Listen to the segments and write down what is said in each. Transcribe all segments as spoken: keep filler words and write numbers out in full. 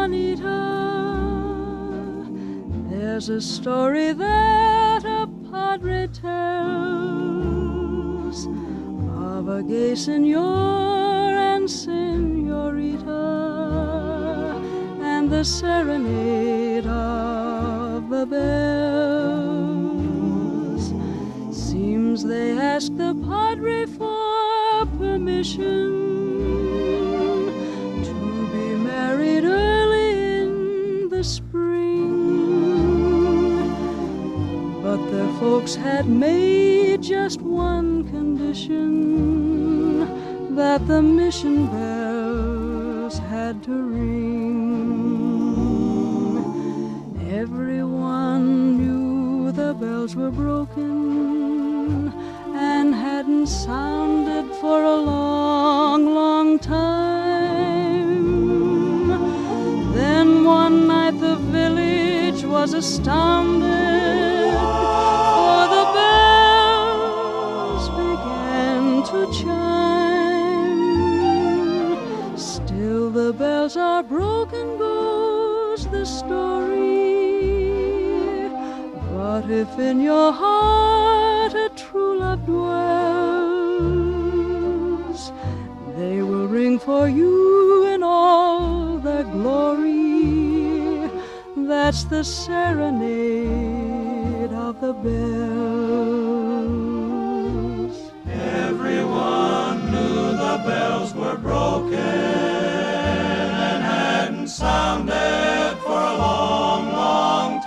Juanita, there's a story that a padre tells of a gay senor and senorita and the serenade of the bells. Seems they asked the padre for permission to be married early in the spring, but their folks had made just one condition, that the mission bells had to ring. Everyone knew the bells were broken and hadn't sounded for a long, long time. Then one night the village was astounded, for the bells began to chime. Still the bells are broken, goes the story, but if in your heart a true love dwells, they will ring for you in all their glory. That's the serenade of the bells. Everyone knew the bells were broken and hadn't sounded for a long, long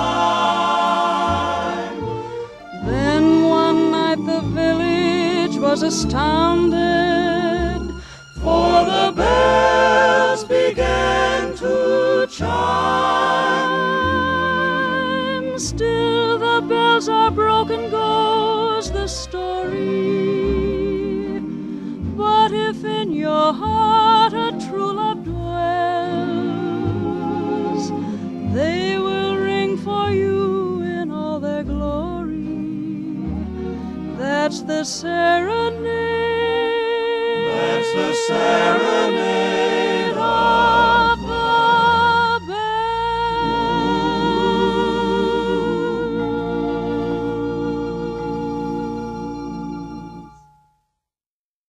time. Then one night the village was astounded, for the bells began to chime. Still the bells are broken, goes the story, but if in your heart a true love dwells, they will ring for you in all their glory. That's the serenade. That's the serenade